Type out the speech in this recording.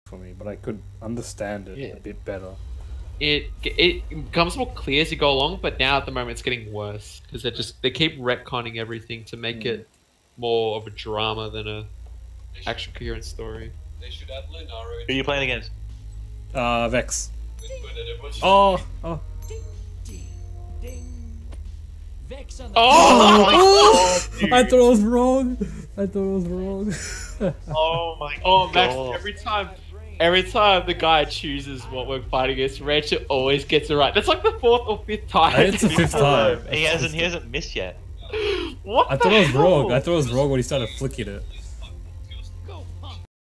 for me, but I could understand it a bit better. It becomes more clear as you go along, but now at the moment it's getting worse because they keep retconning everything to make it more of a drama than a actual coherent story. They should add Lunaro. Who are you playing against? Vex. Oh. Oh! I thought it was wrong. Oh my god. Oh, Max! Every time the guy chooses what we're fighting against, Ransha always gets it right. That's like the 4th or 5th time. It's the 5th time. He hasn't missed yet. What? I thought it was wrong. I thought it was wrong when he started flicking it.